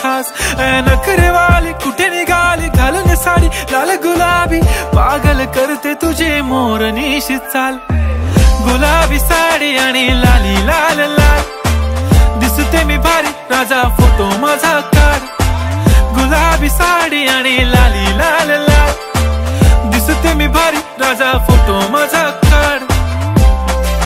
खास नखरे वाली कुठे निघाली घालून साडी लाल गुलाबी पागल करते तुझे मोरनीशी चाल गुलाबी साडी आणि लाली लाल लाल दिसते मी भारी राजा फोटो माझा काढ गुलाबी साडी आणि लाली लाल लाल दिसते मी भारी राजा फोटो माझा